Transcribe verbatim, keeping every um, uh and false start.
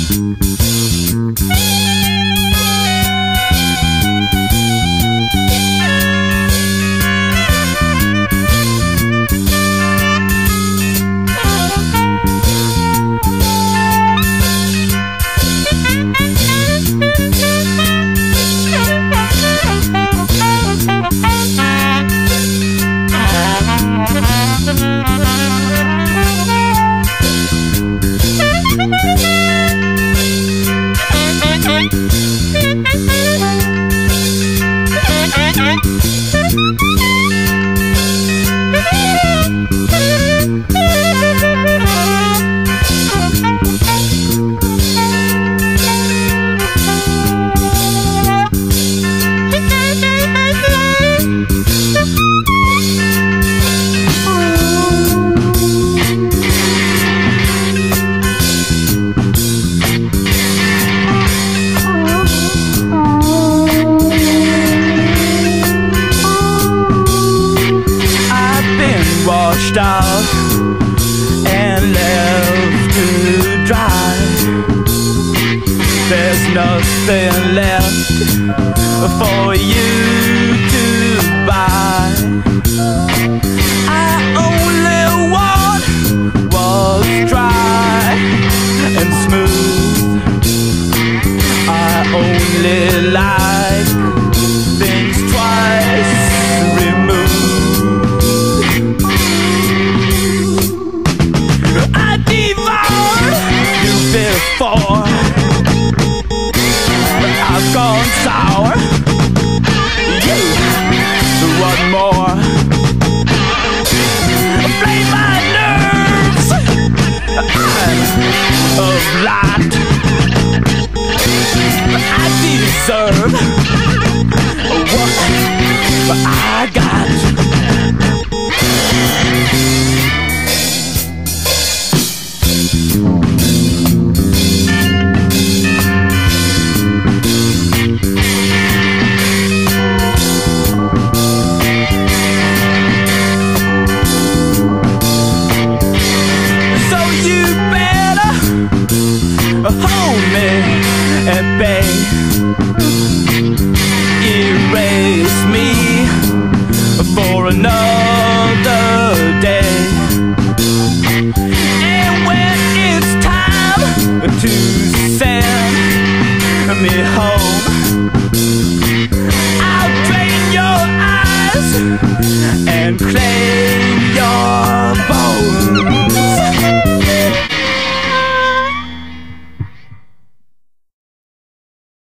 Washed out and left to dry. There's nothing left for you to buy. I only want what's dry and smooth. I only like things twice removed. Before I've gone sour, you want more? Play my nerves, I'm of light. I deserve what I got.